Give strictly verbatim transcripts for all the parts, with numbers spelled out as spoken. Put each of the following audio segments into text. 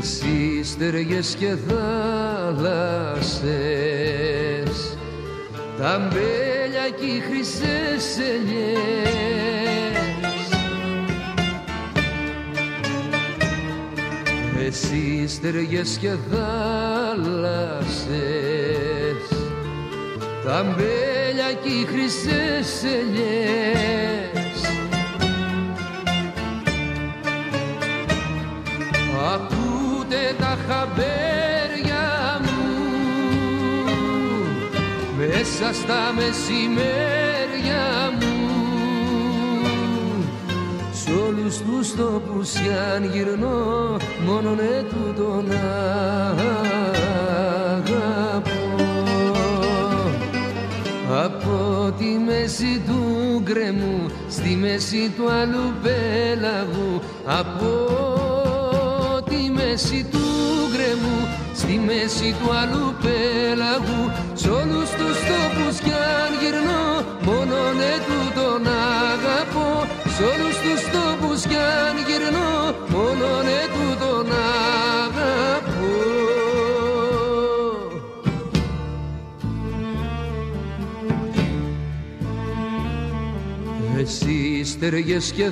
Εσύ στεριές και θάλασσες, τα αμπέλια κι οι χρυσές ελιές. Εσύ στεριές και θάλασσες, τα αμπέλια κι οι χρυσές ελιές. Ακούτε τα χαμπέρια μου μέσα στα μεσημέρια μου, σ' όλους τους τόπους κι αν γυρνώ μόνον ετούτον αγαπώ. Από τη μέση του γκρεμού στη μέση του άλλου πέλαγου, από τη μέση του γκρεμού στη μέση του άλλου πέλαγου, σ' όλους τους τόπους κι αν γυρνώ μόνον ετούτον αγαπώ. Σ' όλους τους τόπους κι αν γυρνώ μόνον ετούτον αγαπώ. Εσύ στεριές και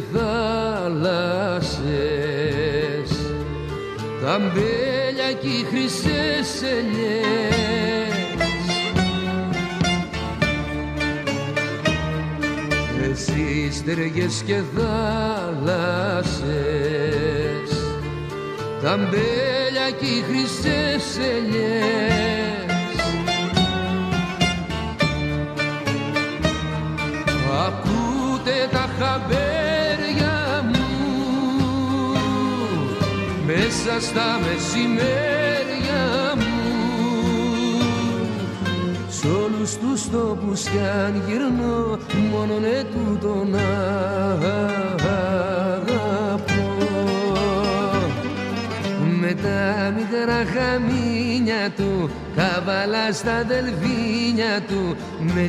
θάλασσες, τα αμπέλια κι οι χρυσές ελιές. Εσύ στεριές και θάλασσες, τα αμπέλια κι οι χρυσές ελιές. Ακούτε τα χαμπέρια μου μέσα στα μεσημέρια μου, σ' όλους τους τόπους κι αν γυρνώ μόνον ετούτον αγαπώ. Με τα μικρά χαμίνια του, καβαλά στα δελφίνια του, με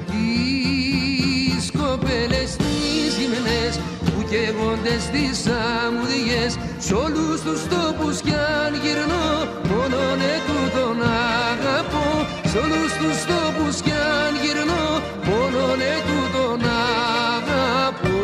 τις κοπέλες τις γυμνές που καίγονται στις αμμουδιές, σ' όλους τους τόπους κι αν γυρνώ μόνον ετούτον αγαπώ. Σ' όλους τους τόπους κι αν γυρνώ μόνον ετούτον αγαπώ.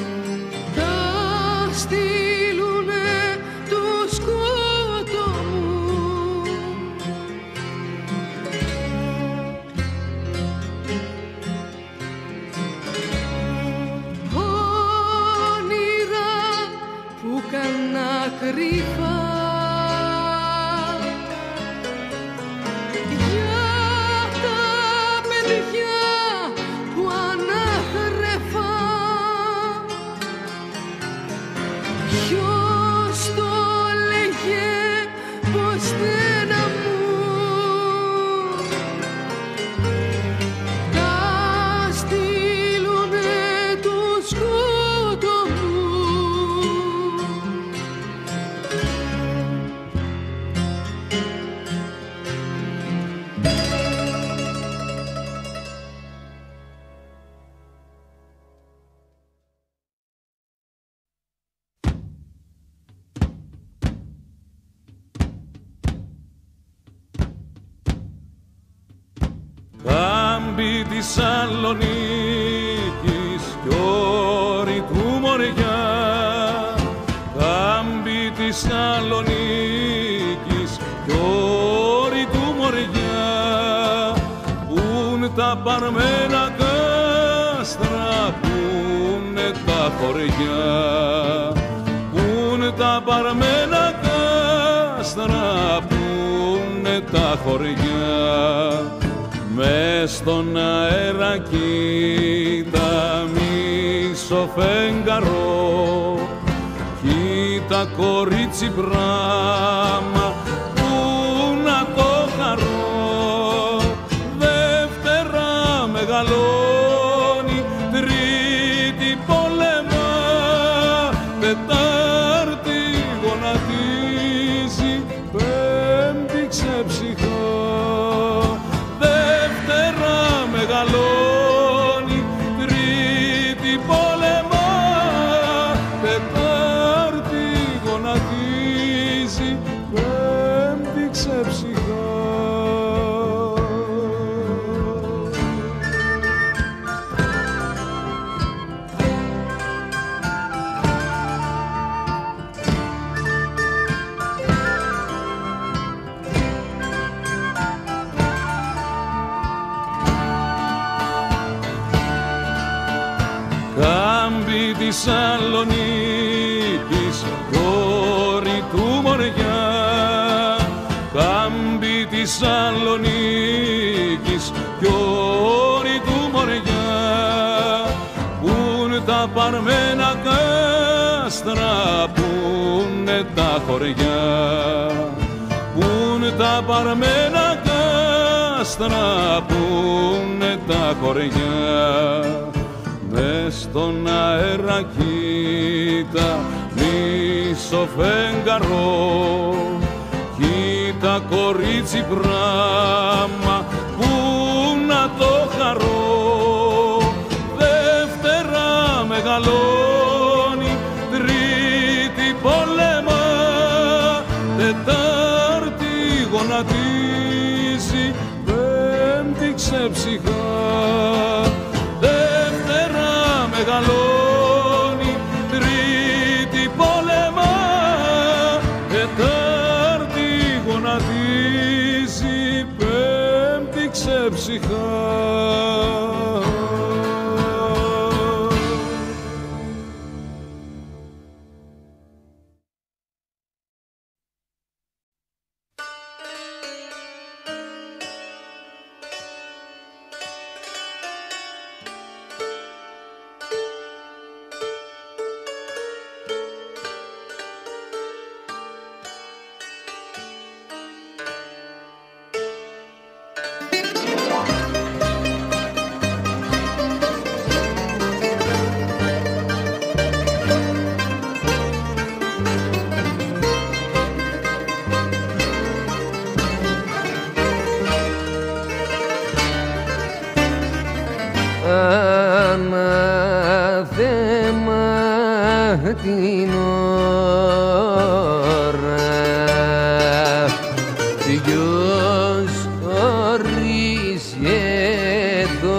στείλουνε το σκότο μου. της Σαλονίκης κι όρη του Μοριά, κάμπη της Σαλονίκης κι όρη του Μοριά, πουν τα παρμένα κάστρα, πούνε τα χωριά, πουν τα παρμένα κάστρα, πούνε τα χωριά. Μες στον αέρα κοίτα μισοφέγγαρο, κοίτα κορίτσι πράμα, πού να το χαρώ. Δεύτερα μεγαλώνει, τρίτη πολεμά, τετάρτη γονατίζει, πέμπτη ξεψυχά. Μεγαλώνει, τρίτη πολεμά, τετάρτη γονατίζει, πέμπτη ξεψυχά. Κάμπη της Σαλονίκης κι όρη του Μοριά, κάμπη της Σαλονίκης κι όρη του Μοριά, πουν τα παρμένα κάστρα, πούνε τα χωριά, πουν τα παρμένα κάστρα, πούνε τα χωριά. Μες στον αέρα κοίτα μισοφέγγαρο, κοίτα κορίτσι πράμα, πού να το χαρώ. Δεύτερα μεγαλώνει, τρίτη πολεμά, τετάρτη γονατίζει, πέμπτη ξεψυχά. Μεγαλώνει, τρίτη πολεμά, τετάρτη γονατίζει, πέμπτη ξεψυχά. την ώρα ποιος ορίσκετο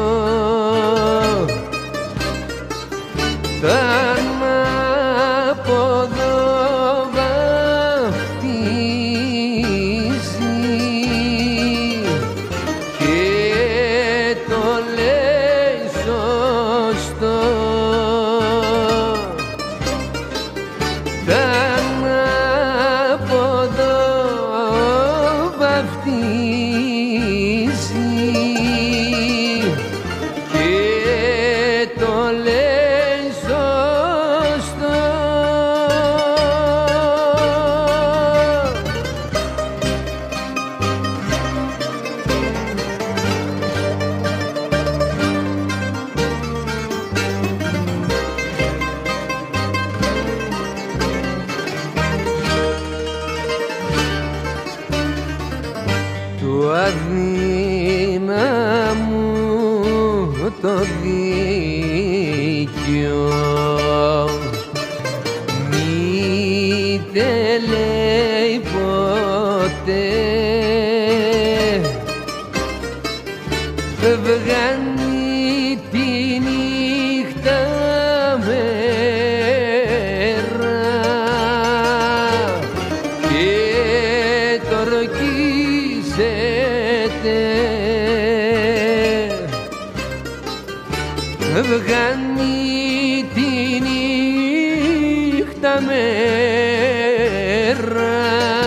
τα ανάποδο βαφτίζει και το λέει σωστό. Του αδύναμου το δίκιο μη τελέει ποτέ, βγάνει τη νύχτα μέρα και το ορκίζεται, βγάνει τη νύχτα μέρα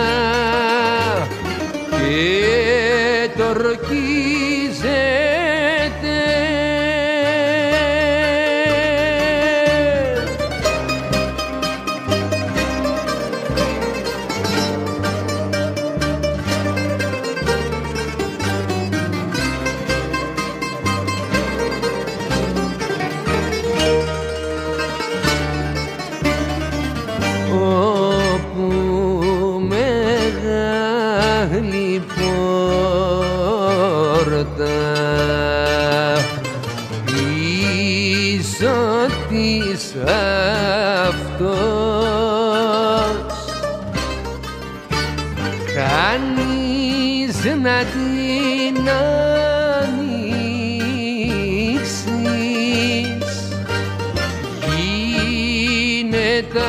και το ορκίζεται. Πίσω της αυτός κανείς να την ανοίξεις, γίνεται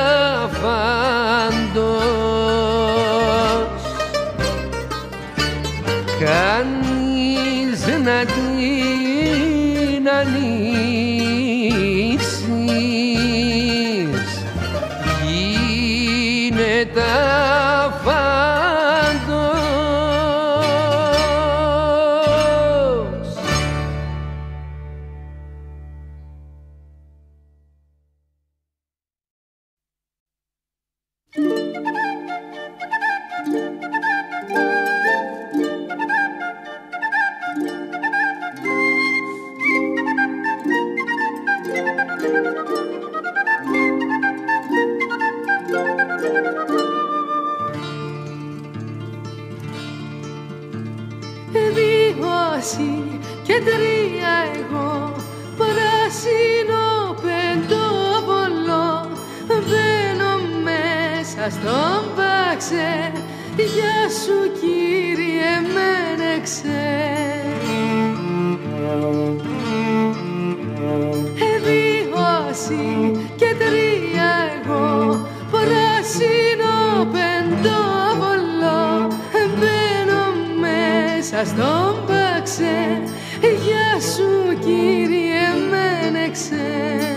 αφάντος, κανείς να την ανοίξεις, γίνεται αφάντος. Και τρία εγώ, πράσινο πεντόβολο, μπαίνω μέσα στον μπάξε, γεια σου κύριε Μένεξε. Δυο και τρία εγώ, πράσινο πεντόβολο, μπαίνω μέσα στον μπάξε, γεια σου κύριε Μένεξε.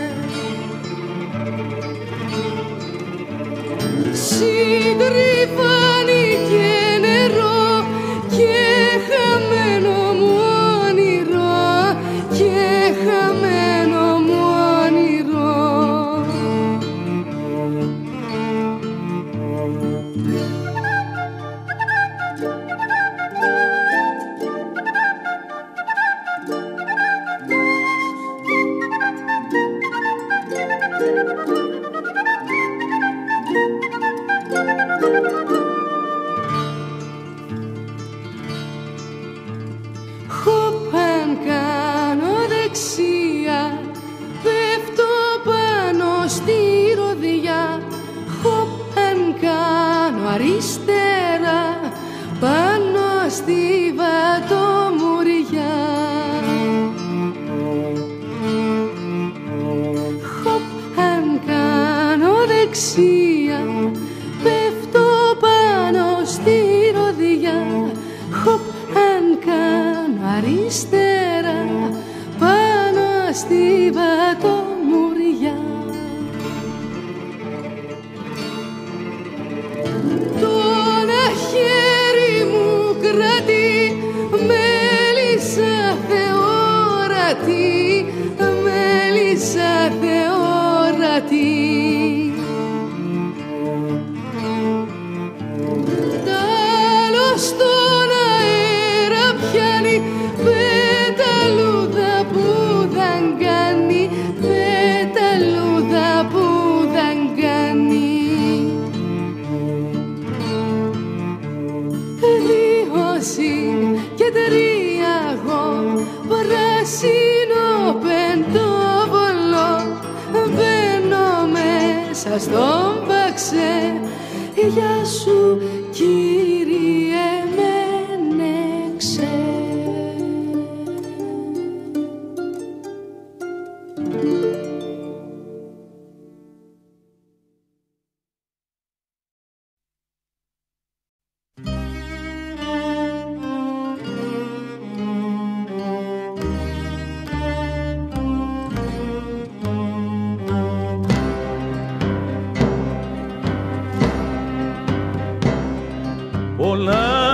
Συντριβάνι και νερό και χαμένο μου όνειρο, και χαμένο μου όνειρο. Χωπ αν κάνω δεξιά, πέφτω πάνω στη ροδιά. Χωπ αν κάνω αριστερά, πάνω στη βατομουριά. Χωπ αν κάνω δεξιά, πέφτω πάνω στη ροδιά. Χωπ αν κάνω αριστερά, πάνω στη βατομουριά. Το ένα χέρι μου κρατεί μέλισσα θεόρατη, μέλισσα θεόρατη. Τ' άλλο στον αέρα πιάνει, πεταλούδα που δαγκάνει, πεταλούδα που δαγκάνει. Δύο και τρία εγώ, πράσινο πεντόβολο, μπαίνω μέσα στον μπαξέ, γεια σου κύριε Μένεξε.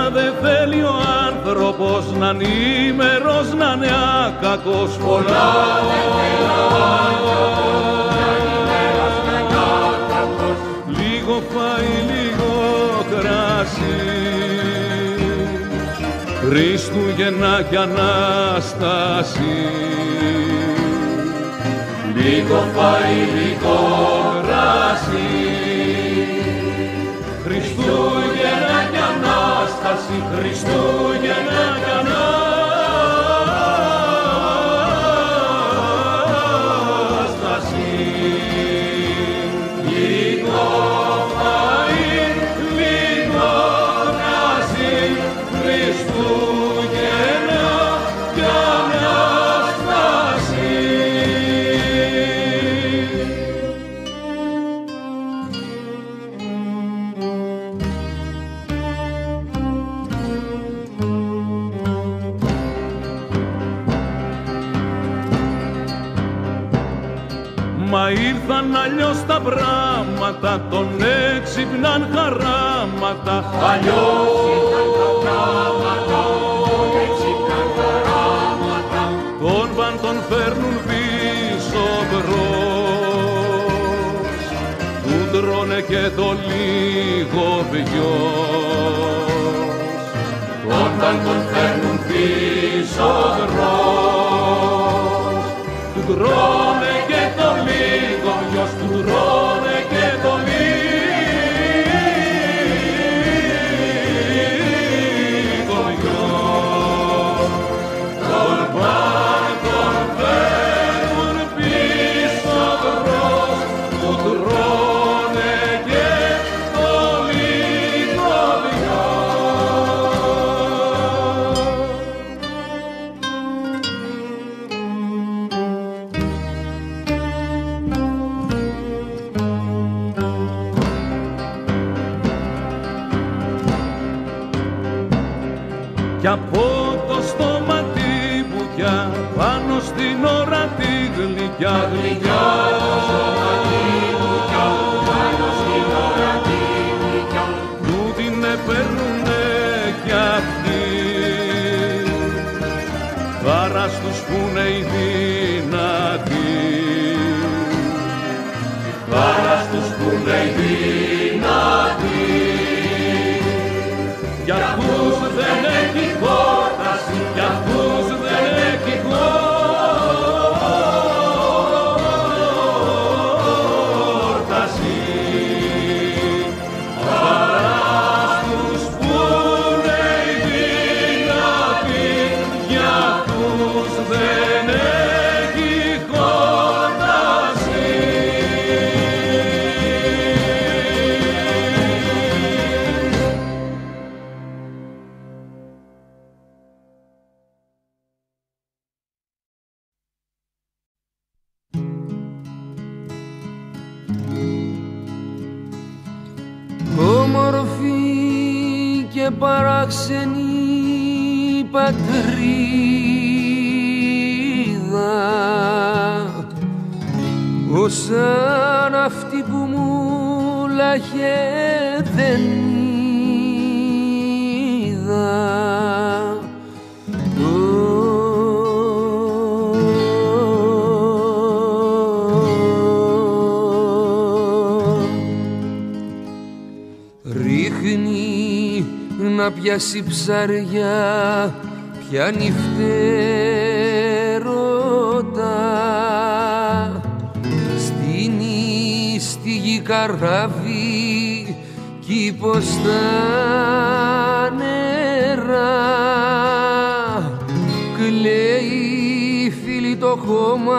δεν θέλει ο άνθρωπος να είναι ήμερος, να είναι άκακος. Πολλά δεν θέλει ο άνθρωπος να είναι ήμερος, να είναι άκακος. Λίγο φάει, λίγο κρασί, Χριστούγεννα κι Ανάσταση. Λίγο φάει, λίγο κρασί, Χριστούγεννα κι Ανάσταση, Χριστούγεννα κι Ανάσταση. Λίγο φαΐ, λίγο κρασί, Χριστούγεννα κι Ανάσταση. Μα ήρθαν αλλιώς τα πράματα, τον έξυπναν χαράματα. Αλλιώς ήρθαν τα πράματα, τον έξυπναν χαράματα. Τον βαν τον φέρνουν πίσω μπρος, του τρώνε και το λίγο ποιος. Τον βαν τον φέρνουν πίσω μπρος, του τρώνε και το λίγο ποιος, του τρώνε και το λίγο ποιος. Τον πάνε τον φέρνουν πίσω μπρος, του τρώνε και το λίγο κι από το στόμα τη βουκιά, πάνω στην ώρα τη γλυκιά, γλυκιά. Του την επέρνουνε κι αυτοί, βάρας τους πούνε οι δυνατοί, βάρας τους πούνε οι δυνατοί. Κι αυτούς δεν έχει χόρταση, κι αυτούς δεν έχει χόρταση. Βάρας τους πούνε οι δυνατοί, κι αυτούς δεν έχει χόρταση. Όμορφη και παράξενη πατρίδα, ως σαν αυτή που μου λάχε δεν είδα. Ρίχνει να πιάσει ψαριά, πιάνει φτερότα, στείνει στη γη καράβι κι πως τα νερά. Κλαίει φίλη το χώμα,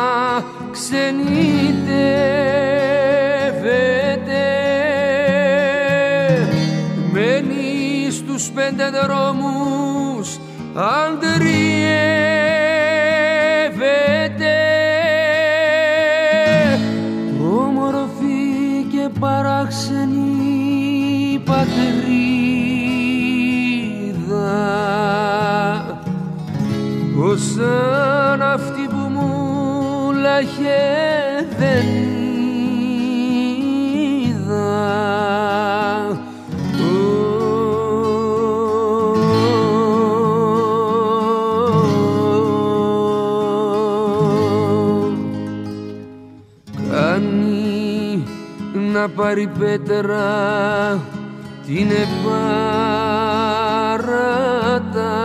ξενιτεύεται, μένει στους πέντε δρόμους, αντριεύεται. Όμορφη και παράξενη πατρίδα, ως σαν αυτή που μου λάχε δεν είδα. πάρει πέτρα την επάρατα,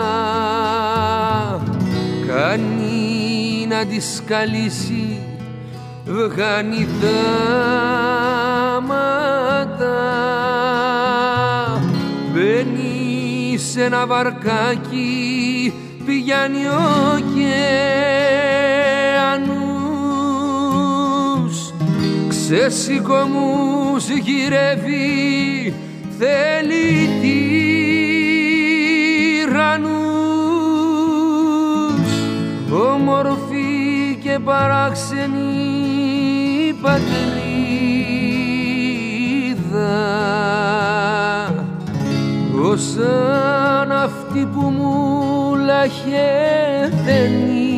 κάνει να τη σκαλίσει, βγάνει δάματα, μπαίνει σε ένα βαρκάκι, πηγαίνει ωκεανούς, ξεσηκωμούς γυρεύει, θέλει τυραννούς, όμορφη και παράξενη πατρίδα, όσαν αυτή που μου λάχε δεν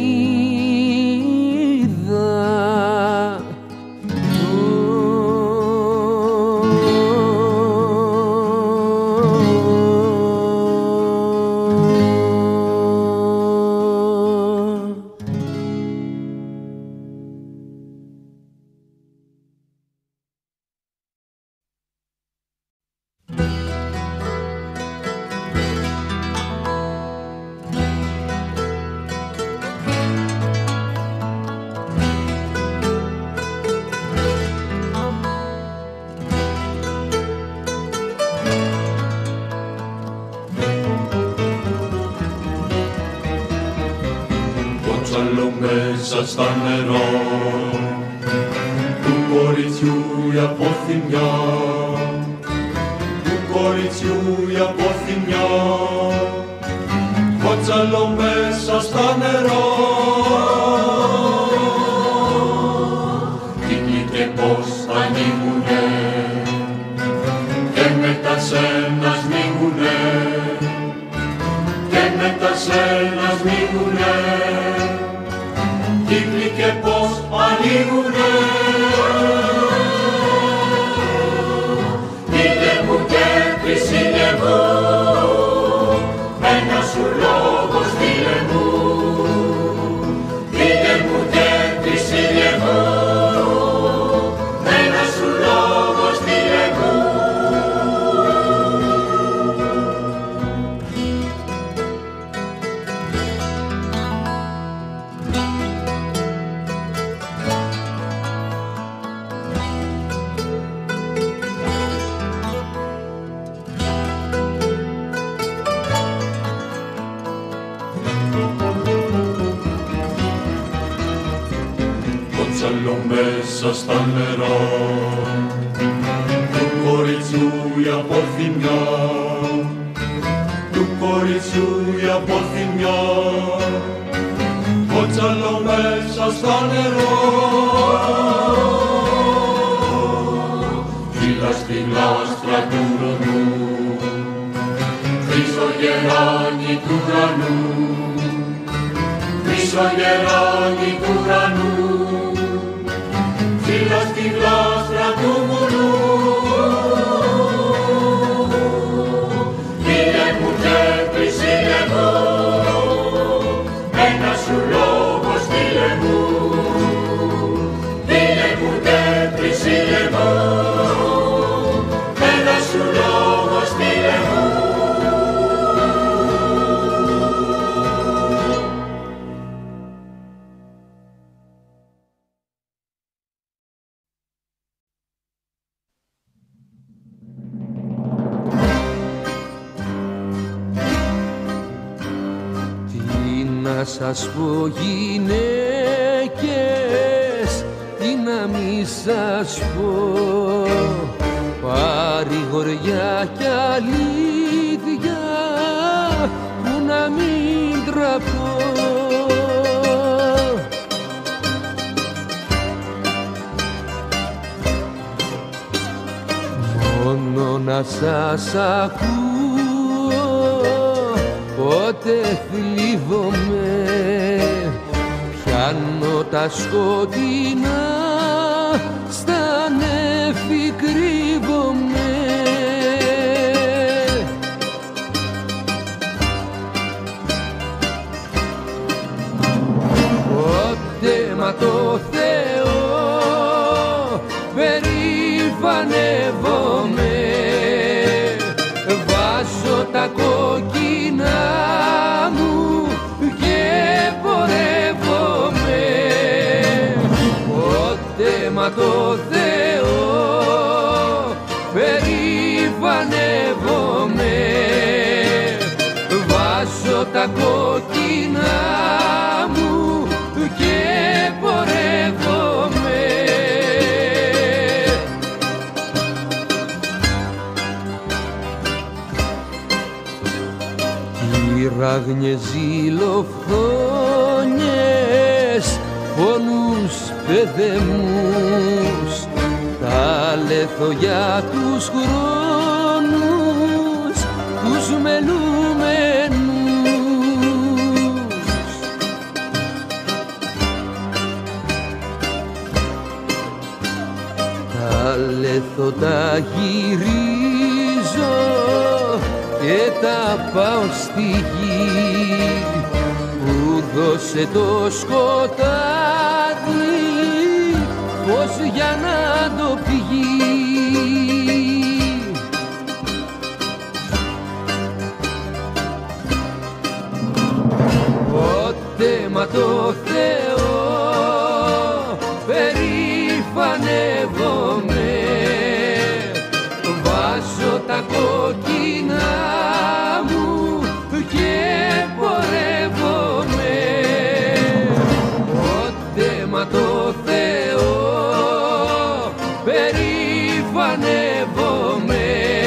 είδα. Μέσα στα νερά του κοριτσιού η αποθυμιά, του κοριτσιού η αποθυμιά, κότσαλο μέσα στα νερά, κύκλοι και πώς ανοίγουνε και μετά σένα σμίγουνε, και μετά σένα σμίγουνε, κύκλοι και πώς ανοίγουνε. Πείτε μου και Χρυσίλε μου, ένα σου λόγο στείλε μου. Πείτε μου και Χρυσίλε μου, ένα σου λόγο στείλε μου. Μέσα στα νερά του κοριτσιού η αποθυμιά, του κοριτσιού η αποθυμιά, κότσαλο μέσα στα νερά, φύλλα στη γλάστρα του ουρανού, χρυσό γεράνι του ουρανού, χρυσό γεράνι του ουρανού, φύλλα στη γλάστρα του μουρού. Φίλε μου και Χρυσίλε μου, ένα σου λόγο στείλε μου. Φίλε μου και Χρυσίλε μου, ένα σου λόγο στείλε μου. Να σας πω γυναίκες, τι να μη σας πω, παρηγοριά κι αλήθεια που να μην τραπώ. Μόνο να σας ακούω, πότε θλίβομαι, πιάνω τα σκοτεινά, στα νέφη κρύβομαι. Πότε μα το Θεό περήφανε κόκκινα μου και πορεύομαι, πότε μα το Θεό περηφανεύομαι, βάζω τα κόκκινα μου και πορεύομαι. Ράγνιες ζηλοφθόνιες, πόνους παιδεμούς, τα λέθω για τους χρόνους, τους μελούμενους. Τα λέθω τα γυρίζω και τα πάω στη γη που δώσε το σκοτάδι φως για να το πηγεί. Πότε μα το Θεό περηφανεύομαι, βάζω τα κόκκινα μου και πορεύομαι, πότε μα το Θεό περηφανεύομαι,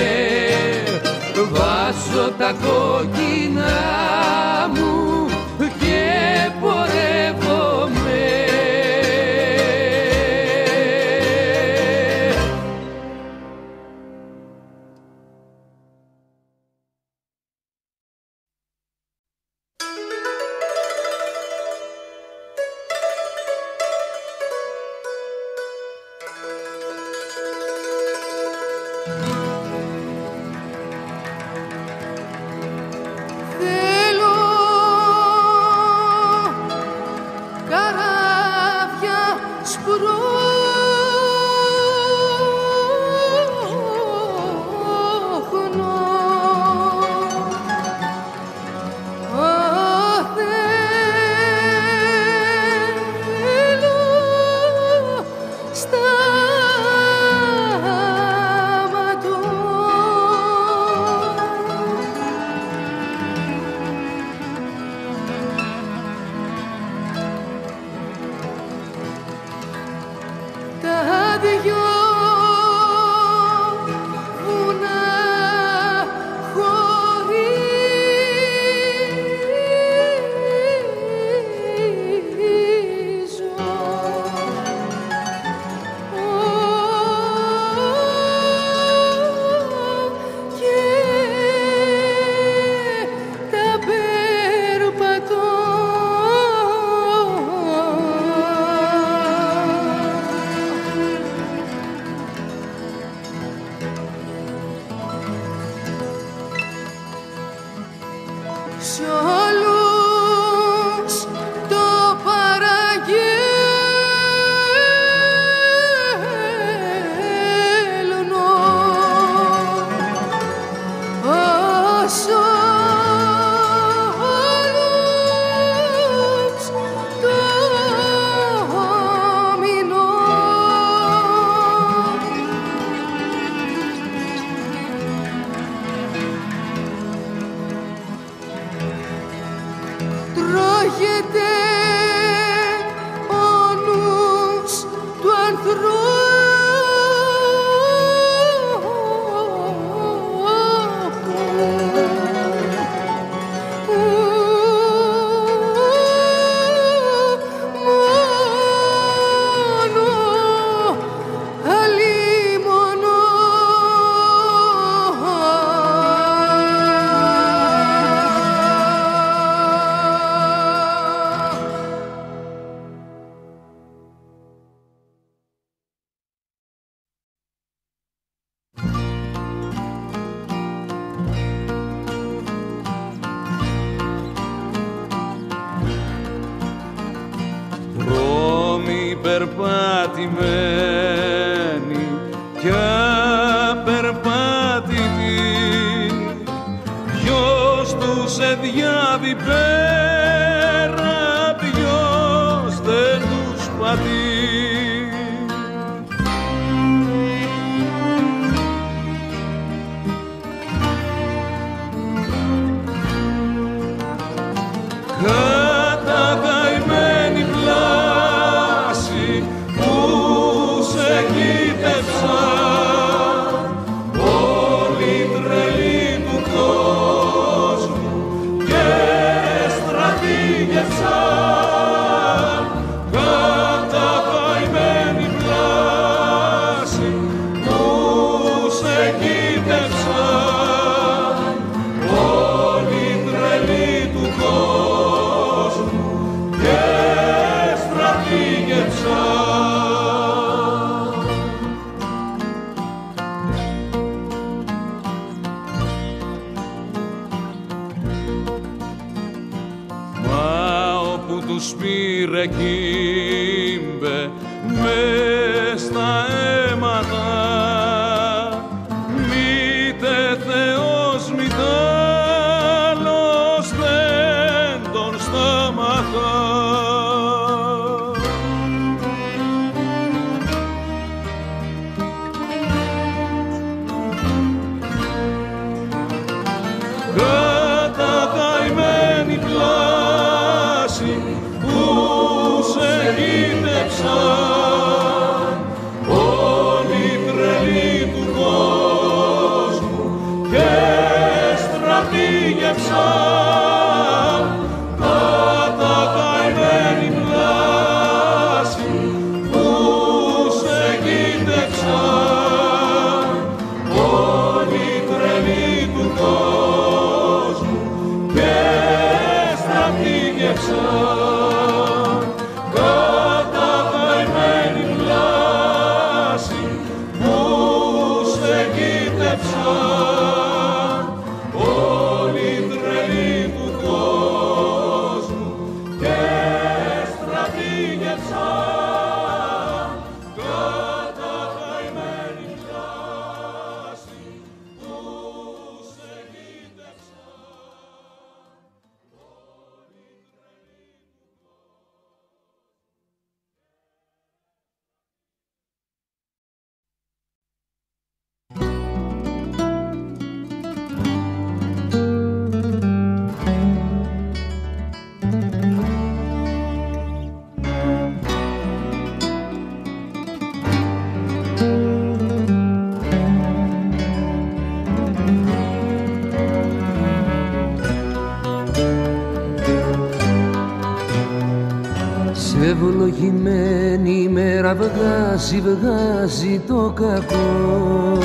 βάζω τα κόκκινα μου και πορεύομαι. περπατημένη κι απερπατημένη, ποιος του σε διάβει πέρα ποιος δεν τους πατεί. Κατακαημένη πλάση που σε κοίτεψαν όλοι τρελοί του κόσμου και στρατήγευσαν. Κατακαημένη πλάση που σε κοίτεψαν όλοι τρελοί του κόσμου και στρατήγευσαν. Μα όπου τους πήρε κύμπε μες στα αίματα, μήτε Θεός μήτε άλλος δεν τον σταματά. Κατακαημένη πλάση που σε κοίτεψαν όλοι τρελοί του κόσμου και στρατήγευσαν. Κατακαημένη πλάση που σε κοίτεψαν όλοι τρελοί του κόσμου και στρατήγευσαν. Κατακαημένη πλάση που σε κοίτεψαν όλοι τρελοί του κόσμου και στρατήγευσαν. Κατακαημένη πλάση που σε κοίτεψαν. Σε ευλογημένη ημέρα βγάζει, βγάζει το κακό.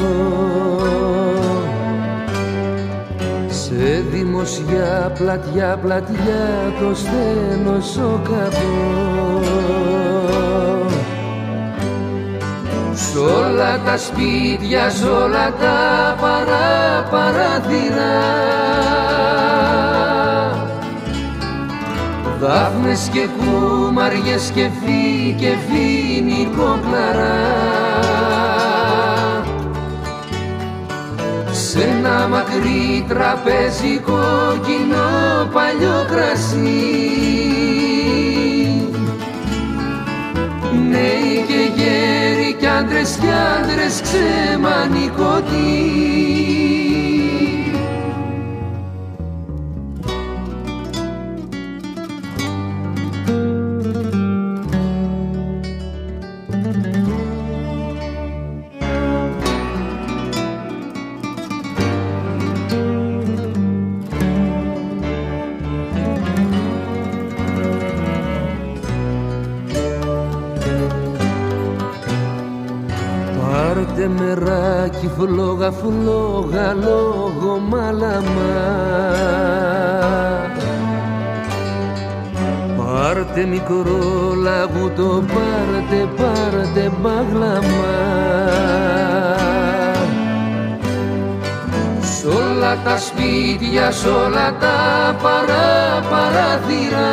Σε δημοσιά πλατιά, πλατιά το στένος ο κακό. Σ' όλα τα σπίτια, σ' όλα τα παρά, παράθυρα, δάφνες και κούμαριες και φύ και φοινικό κλαρά. Σ' ένα μακρύ τραπέζι κόκκινο παλιό κρασί, νέοι και γέροι κι άντρες κι άντρες ξεμανικωτοί. Πάρτε μεράκι φλόγα, φλόγα λόγω μάλαμα. Πάρτε μικρό λαγούτο, πάρτε, πάρτε μπάγλαμα. Σ' όλα τα σπίτια, σ' όλα τα παρά, παράθυρα,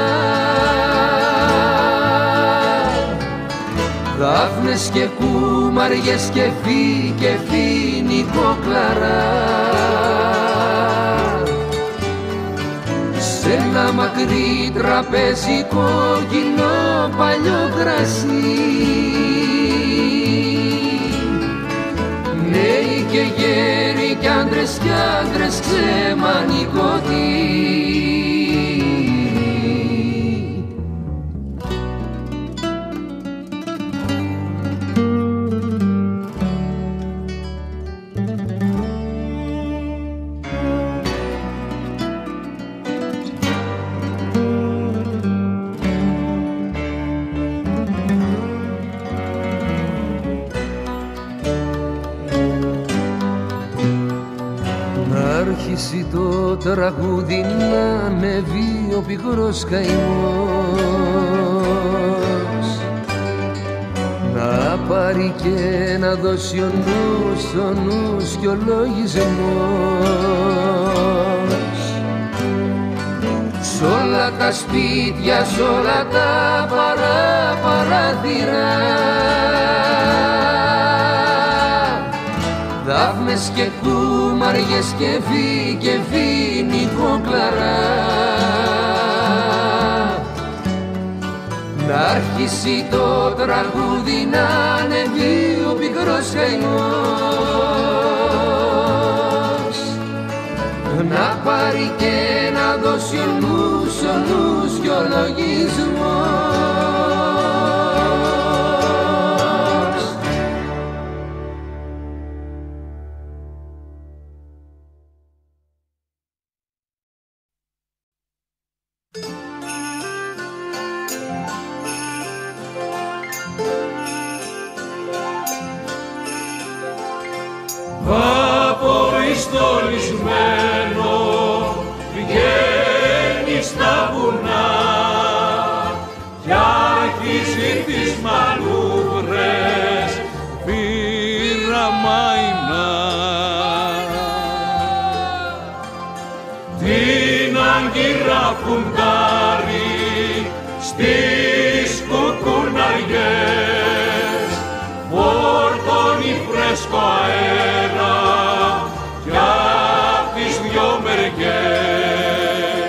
δάφνες και κούμαριες και φύ και φοινικό κλαρά. σε ένα μακρύ τραπέζι κόκκινο παλιό κρασί. Νέοι και γέροι κι άντρες κι άντρες ξεμανικωτοί. Άρχισε το τραγούδι να ανέβει ο πικρός καημός, να πάρει και να δώσει ο νους, ο νους κι ο λογισμός. Σ' όλα τα σπίτια, σ' όλα τα παρά παράθυρα, δάφνες και κούμαριες και φύ και φοινικόκλαρα. Να αρχίσει το τραγούδι να ανεβεί ο πικρός καημός, να πάρει και να δώσει ο νους, ο νους κι ο λογισμός. Απολιστολισμένο βγαίνει στα βουνά κι αρχίζει τις μανούβρες πειραμαϊνά. Την άγκυρα φουντάρει στις κουκουναριές, φορτώνει φρέσκο αέρα κι απ' τις δυο μεριές.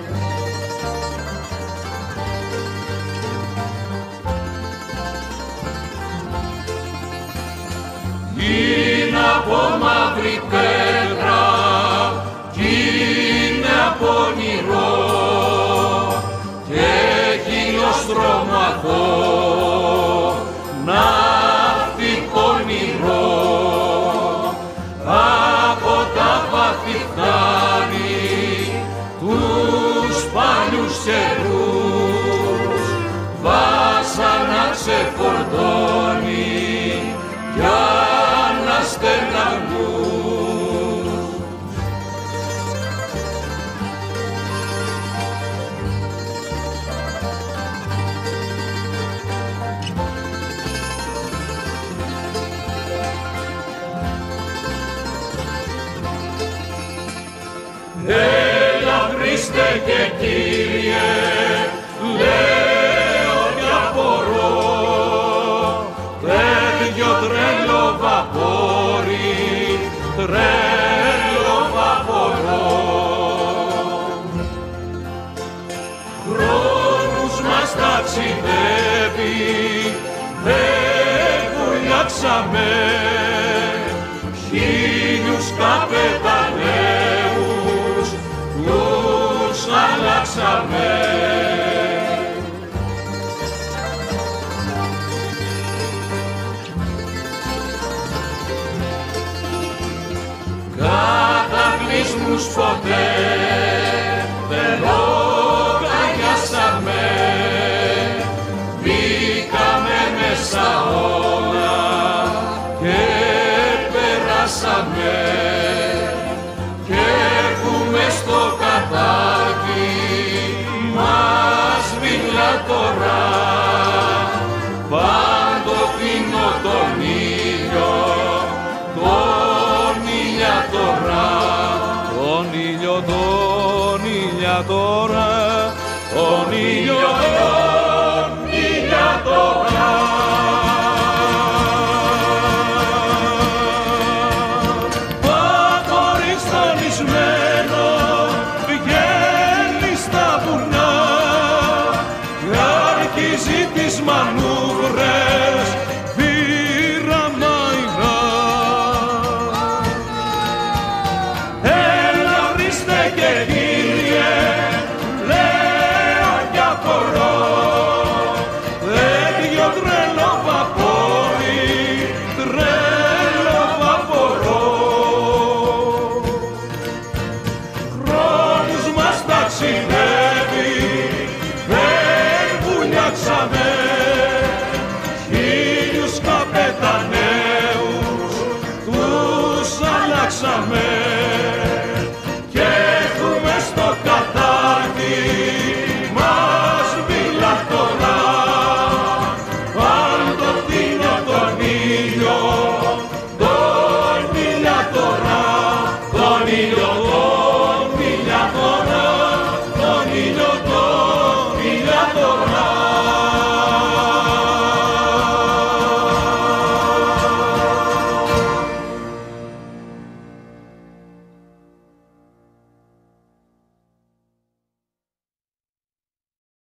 Είναι από μαύρη πέτρα κι είναι από όνειρο και έχει νοστρώμα αθώο ναυτικό όνειρο. Από τα βάθη φτάνει τους παλιούς καιρούς, βάσανα ξεφορτώνει για να στεναγμούς. Έλα Χριστέ και Κύριε, λέω κι απορώ, τέτοιο τρέλο βαπόρι, τρέλο βαπορώ. Χρόνους μας ταξιδεύει, δεν βουλιάξαμε, χίλιους καπεταναίους τους αλλάξαμε. Κατακλυσμούς ποτέ δεν λογαριάσαμε, μπήκαμε μέσα όλα και περάσαμε. Και έχουμε στο κατάκι μας μιλά τώρα, παντοτινό τον ήλιο, τον ήλιατορά, τον ήλιο, τον ήλιατορά, τον ήλιο, τον ήλιατορά. Απολιστολισμένο βγαίνει τις μανούβρες πειραμαϊρά. Έλα Χριστέ και Κύριε, λέω κι απορώ, τέτοιο τρελό βαπόρι, τρελό βαπορώ. Χρόνους μας ταξιδεύει, δεν βουλιάξαμε, χίλιους καπεταναίους τους αλλάξαμε, και έχουμε στο κατάρτι